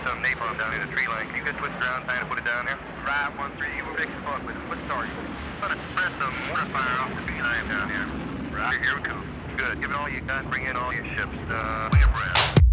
some napalm down in the tree line. Can you get twist around, trying to put it down there? Right, 1-3, we're fixing to with it. What start you? I'm gonna spread some mortar fire off the beehive down here. Right, here we come. Good. Give it all you got. Bring in all your ships. Wing abreast.